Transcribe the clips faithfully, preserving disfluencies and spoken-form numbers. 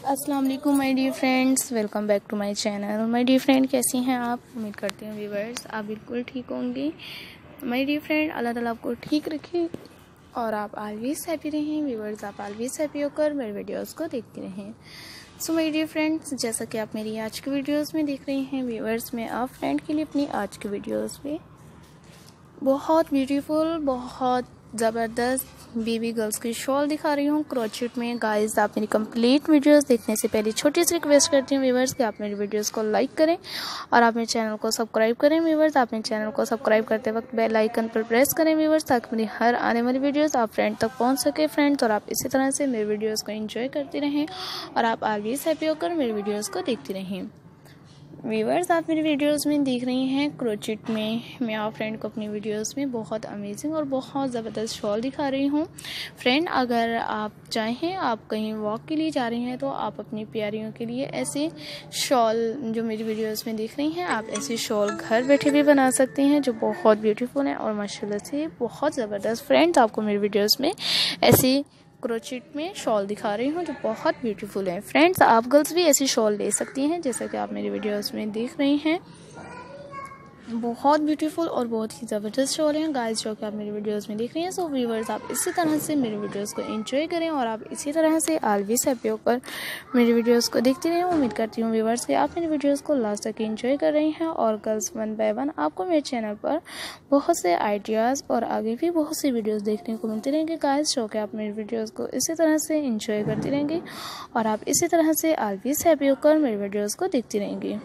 अस्सलाम वालेकुम my dear friends, welcome back to my channel. My dear friend, कैसी हैं आप? उम्मीद करती हूँ व्यूअर्स आप बिल्कुल ठीक होंगे। माय डियर फ्रेंड, अल्लाह ताला आपको ठीक रखे और आप ऑलवेज हैप्पी रहें। व्यूअर्स, आप ऑलवेज हैप्पी होकर मेरे वीडियोस को देखते रहें। सो माय डियर फ्रेंड्स, जैसा कि आप मेरी आज की वीडियोस में देख रहे हैं व्यूअर्स, मैं आप फ्रेंड के लिए अपनी आज की वीडियोस में बहुत ब्यूटीफुल, बहुत ज़बरदस्त बेबी गर्ल्स की शॉल दिखा रही हूँ क्रोचेट में। गाइस, आप मेरी कंप्लीट वीडियोस देखने से पहले छोटी सी रिक्वेस्ट करती हूँ व्यूअर्स कि आप मेरी वीडियोस को लाइक करें और आप मेरे चैनल को सब्सक्राइब करें। व्यूअर्स, आप मेरे चैनल को सब्सक्राइब करते वक्त बेल आइकन पर प्रेस करें व्यूअर्स, ताकि मेरी हर आने वाली वीडियोस आप फ्रेंड तक पहुँच सके फ्रेंड्स, और आप इसी तरह से मेरी वीडियोज़ को एंजॉय करते रहें और आप ऑलवेज हैप्पी होकर मेरी वीडियोज़ को देखते रहें। व्यूअर्स, आप मेरी वीडियोस में देख रही हैं क्रोचेट में मैं आप फ्रेंड को अपनी वीडियोस में बहुत अमेजिंग और बहुत ज़बरदस्त शॉल दिखा रही हूँ। फ्रेंड, अगर आप चाहें, आप कहीं वॉक के लिए जा रही हैं, तो आप अपनी प्यारियों के लिए ऐसे शॉल जो मेरी वीडियोस में देख रही हैं, आप ऐसी शॉल घर बैठे भी बना सकते हैं जो बहुत ब्यूटीफुल है और माशाल्लाह से बहुत ज़बरदस्त। फ्रेंड्स, आपको मेरी वीडियोज़ में ऐसी क्रोचेट में शॉल दिखा रही हूँ जो बहुत ब्यूटीफुल है। फ्रेंड्स, आप गर्ल्स भी ऐसी शॉल ले सकती हैं जैसा कि आप मेरी वीडियोस में देख रही हैं। बहुत ब्यूटीफुल और बहुत ही ज़बरदस्त शॉल हैं गाइस जो कि आप मेरी वीडियोस में देख रही हैं। सो व्यूअर्स, आप इसी तरह से मेरी वीडियोस को एंजॉय करें और आप इसी तरह से ऑलवेज हैप्पी होकर मेरी वीडियोस को देखते रहें। उम्मीद करती हूँ व्यूअर्स कि आप मेरी वीडियोस को लास्ट तक एंजॉय कर रही हैं और गर्ल्स वन बाय वन आपको मेरे चैनल पर बहुत से आइडियाज़ और आगे भी बहुत सी वीडियोज़ देखने को मिलती रहेंगे गाइस, जो कि आप मेरी वीडियोज़ को इसी तरह से इंजॉय करती रहेंगे और आप इसी तरह से ऑलवेज हैप्पी होकर मेरी वीडियोज़ को देखती रहेंगी।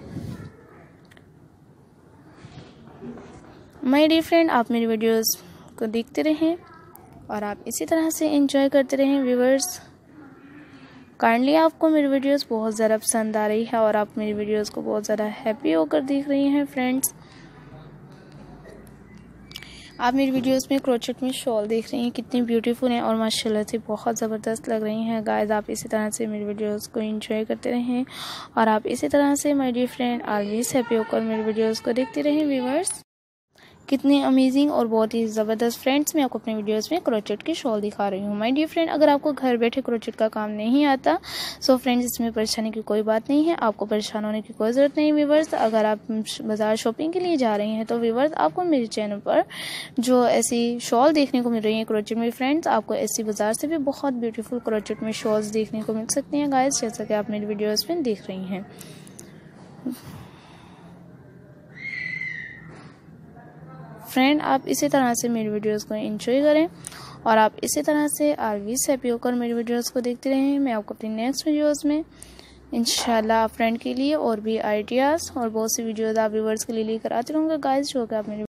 माय डियर फ्रेंड, आप मेरी वीडियोस को देखते रहें और आप इसी तरह से एंजॉय करते रहें। व्यूअर्स, काइंडली आपको मेरी वीडियोस बहुत ज़्यादा पसंद आ रही है और आप मेरी वीडियोस को बहुत ज़्यादा हैप्पी होकर देख रही हैं। फ्रेंड्स, आप मेरी वीडियोस में क्रोचेट में शॉल देख रही हैं, कितनी ब्यूटीफुल हैं और माशाल्लाह से बहुत ज़बरदस्त लग रही हैं। गाइस, आप इसी तरह से मेरी वीडियोस को एंजॉय करते रहें और आप इसी तरह से my dear friend always happy होकर मेरी वीडियोस को देखते रहें। व्यूअर्स, कितनी अमेजिंग और बहुत ही ज़बरदस्त फ्रेंड्स मैं आपको अपने वीडियोस में क्रोचेट की शॉल दिखा रही हूँ। माय डियर फ्रेंड, अगर आपको घर बैठे क्रोचेट का काम नहीं आता, सो फ्रेंड्स इसमें परेशानी की कोई बात नहीं है, आपको परेशान होने की कोई ज़रूरत नहीं। व्यूअर्स, अगर आप बाज़ार शॉपिंग के लिए जा रही हैं तो व्यूअर्स आपको मेरे चैनल पर जो ऐसी शॉल देखने को मिल रही है क्रोचेट में, फ्रेंड्स आपको ऐसी बाज़ार से भी बहुत ब्यूटीफुल क्रोचेट में शॉल्स देखने को मिल सकती हैं गाइस, जैसा कि आप मेरी वीडियोज़ में देख रही हैं। फ्रेंड, आप इसी तरह से मेरी वीडियोस को एंजॉय करें और आप इसी तरह से ऑलवेज हैप्पी होकर मेरी वीडियोस को देखते रहें। मैं आपको अपनी नेक्स्ट वीडियोस में इंशाल्लाह आप फ्रेंड के लिए और भी आइडियाज़ और बहुत सी वीडियोस आप व्यूअर्स के लिए लेकर आती रहूँगा गाइस, जो कि आप मेरी